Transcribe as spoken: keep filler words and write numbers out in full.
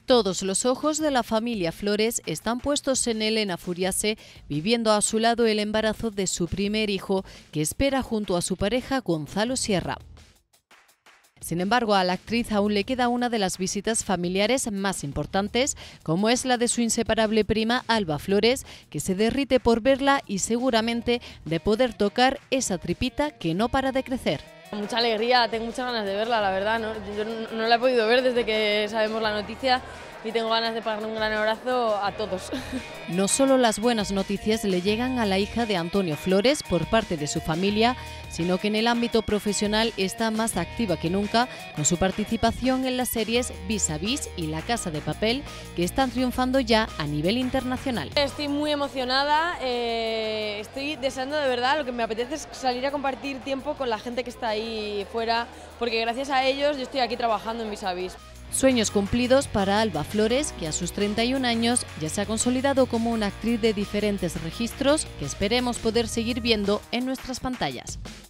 Todos los ojos de la familia Flores están puestos en Elena Furiase, viviendo a su lado el embarazo de su primer hijo, que espera junto a su pareja Gonzalo Sierra. Sin embargo, a la actriz aún le queda una de las visitas familiares más importantes, como es la de su inseparable prima Alba Flores, que se derrite por verla y seguramente de poder tocar esa tripita que no para de crecer. Mucha alegría, tengo muchas ganas de verla, la verdad, ¿no? Yo no, no la he podido ver desde que sabemos la noticia y tengo ganas de pegarle un gran abrazo a todos. No solo las buenas noticias le llegan a la hija de Antonio Flores por parte de su familia, sino que en el ámbito profesional está más activa que nunca con su participación en las series Vis a Vis y La Casa de Papel, que están triunfando ya a nivel internacional. Estoy muy emocionada, eh, estoy deseando de verdad, lo que me apetece es salir a compartir tiempo con la gente que está ahí fuera, porque gracias a ellos yo estoy aquí trabajando en Vis a Vis. Sueños cumplidos para Alba Flores, que a sus treinta y un años ya se ha consolidado como una actriz de diferentes registros que esperemos poder seguir viendo en nuestras pantallas.